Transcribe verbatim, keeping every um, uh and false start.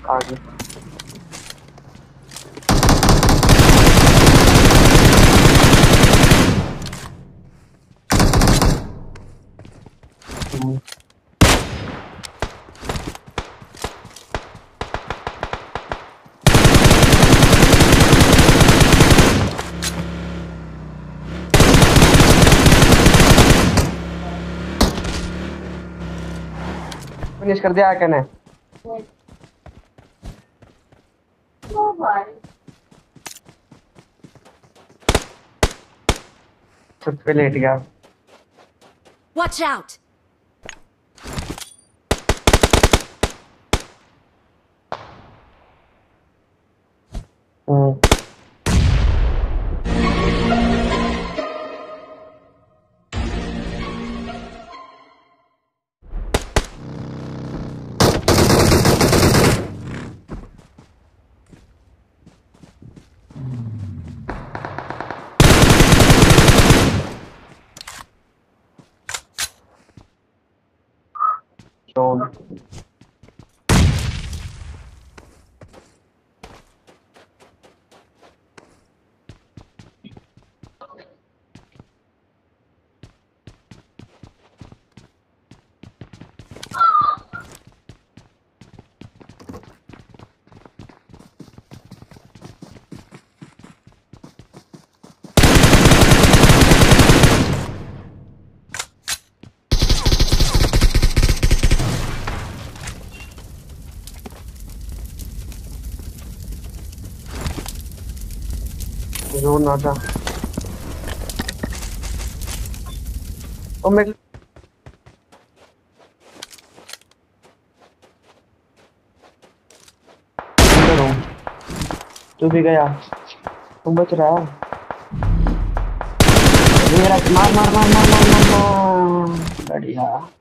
आगे फिनिश कर दिया क्या ने? छत पे लेट गया। Watch out! हम्म जोन जोन आजा। ओ मैं तू भी गया, तुम बच रहा है। मेरा मार मार मार मार मार मार मार बढ़िया।